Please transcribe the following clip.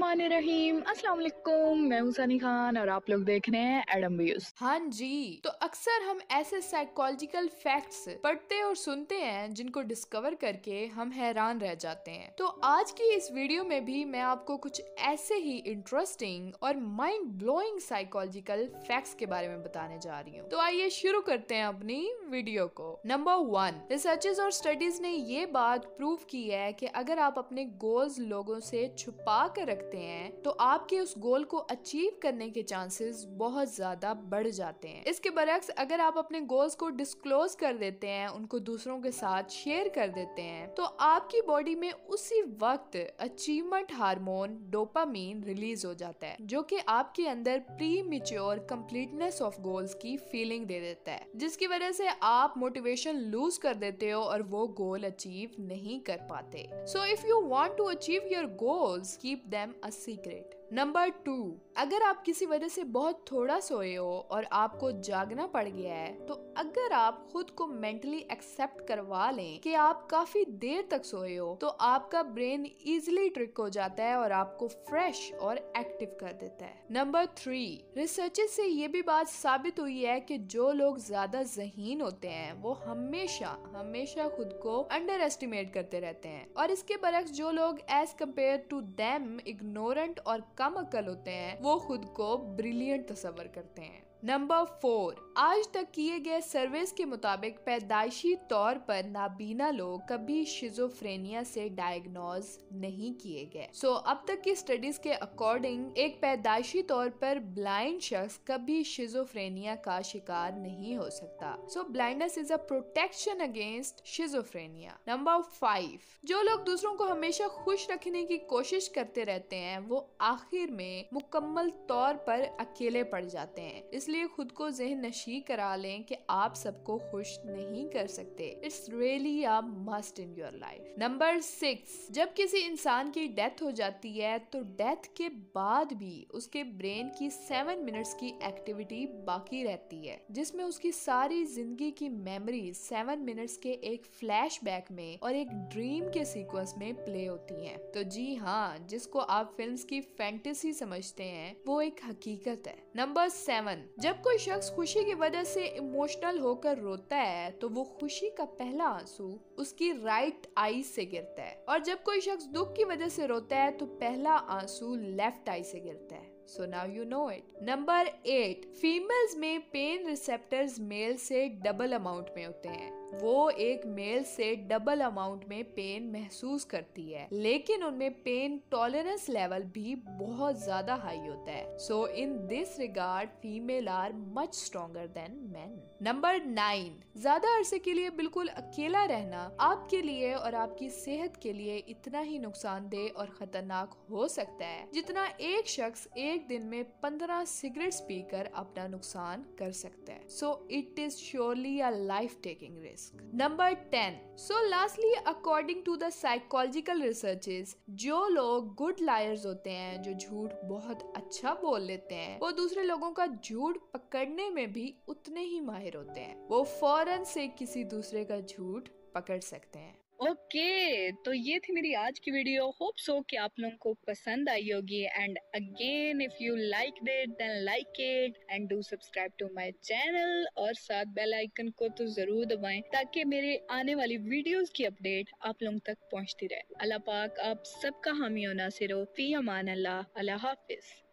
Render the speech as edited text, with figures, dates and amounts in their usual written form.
बिस्मिल्लाहिर्रहमानिर्रहीम। अस्सलाम वालेकुम, मैं हूं सनी खान और आप लोग देख रहे हैं एडम व्यूज। हाँ जी, तो अक्सर हम ऐसे साइकोलॉजिकल फैक्ट्स पढ़ते और सुनते हैं जिनको डिस्कवर करके हम हैरान रह जाते हैं। तो आज की इस वीडियो में भी मैं आपको कुछ ऐसे ही इंटरेस्टिंग और माइंड ब्लोइंग साइकोलॉजिकल फैक्ट्स के बारे में बताने जा रही हूँ। तो आइए शुरू करते हैं अपनी वीडियो को। नंबर 1, रिसर्चेस और स्टडीज ने ये बात प्रूव की है कि अगर आप अपने गोल्स लोगों से छुपा कर रखते हैं तो आपके उस गोल को अचीव करने के चांसेस बहुत ज्यादा बढ़ जाते हैं। इसके बरक्स अगर आप अपने गोल्स को डिस्क्लोज कर देते हैं, उनको दूसरों के साथ शेयर कर देते हैं, तो आपकी बॉडी में उसी वक्त अचीवमेंट हार्मोन डोपामीन रिलीज हो जाता है, जो कि आपके अंदर premature completeness of goals की फीलिंग दे देता है, जिसकी वजह से आप मोटिवेशन लूज कर देते हो और वो गोल अचीव नहीं कर पाते। So if you want to achieve your goals, keep them a secret. Number 2, अगर आप किसी वजह से बहुत थोड़ा सोए हो और आपको जागना पड़ गया है, तो अगर आप खुद को मेंटली एक्सेप्ट करवा लें कि आप काफी देर तक सोए हो, तो आपका ब्रेन इजीली ट्रिक हो जाता है और आपको फ्रेश और एक्टिव कर देता है। नंबर 3, रिसर्चेस से ये भी बात साबित हुई है कि जो लोग ज्यादा ज़हीन होते हैं वो हमेशा हमेशा खुद को अंडर एस्टिमेट करते रहते हैं, और इसके बरक्स जो लोग as compare to them ignorant और कम अक्ल होते हैं वो खुद को ब्रिलियंट तस्वर करते हैं। नंबर 4, आज तक किए गए सर्वेस के मुताबिक पैदाइशी तौर पर नाबीना लोग कभी शिजोफ्रेनिया से डायग्नोज नहीं किए गए। अब तक की स्टडीज के अकॉर्डिंग एक पैदाइशी तौर पर ब्लाइंड शख्स कभी शिजोफ्रेनिया का शिकार नहीं हो सकता। Blindness is a protection against schizophrenia. Number 5, जो लोग दूसरों को हमेशा खुश रखने की कोशिश करते रहते हैं वो आखिर में मुकम्मल तौर पर अकेले पड़ जाते हैं। इसलिए खुद को ज़हन नशी करा लें कि आप सबको खुश नहीं कर सकते। It's really a must in your life. Number 6, जब किसी इंसान की डेथ हो जाती है तो डेथ के बाद भी उसके ब्रेन की 7 मिनट्स की एक्टिविटी बाकी रहती है, जिसमें उसकी सारी जिंदगी की मेमोरी 7 मिनट्स के एक फ्लैशबैक में और एक ड्रीम के सीक्वेंस में प्ले होती हैं। तो जी हाँ, जिसको आप फिल्म्स की फैंटेसी समझते हैं वो एक हकीकत है। नंबर 7, जब कोई शख्स खुशी की वजह से इमोशनल होकर रोता है तो वो खुशी का पहला आंसू उसकी राइट आई से गिरता है, और जब कोई शख्स दुख की वजह से रोता है तो पहला आंसू लेफ्ट आई से गिरता है। So now you know it. Number 8, females में पेन रिसेप्टर्स मेल से डबल अमाउंट में होते हैं। वो एक मेल से डबल अमाउंट में पेन महसूस करती है, लेकिन उनमें पेन टॉलरेंस लेवल भी बहुत ज्यादा हाई होता है। So in this regard female are much stronger than men. Number 9, ज्यादा अरसे के लिए बिल्कुल अकेला रहना आपके लिए और आपकी सेहत के लिए इतना ही नुकसानदेह और खतरनाक हो सकता है जितना एक शख्स एक दिन में 15 सिगरेट्स पीकर अपना नुकसान कर सकता है। So it is surely a life taking risk. Number 10, so lastly according to the psychological researches, जो लोग गुड लायर्स होते हैं, जो झूठ बहुत अच्छा बोल लेते हैं, वो दूसरे लोगों का झूठ पकड़ने में भी उतने ही माहिर होते हैं। वो फौरन से किसी दूसरे का झूठ पकड़ सकते हैं। ओके, तो ये थी मेरी आज की वीडियो। होप सो कि आप लोगों को पसंद आई होगी। And again, if you like it then like it and do subscribe to my channel, और साथ बेल आइकन को तो जरूर दबाएं ताकि मेरे आने वाली वीडियोस की अपडेट आप लोगों तक पहुंचती रहे। अल्लाह पाक आप सबका हामी और नासिर हो। फी अमान अल्लाह। अल्लाह हाफिज।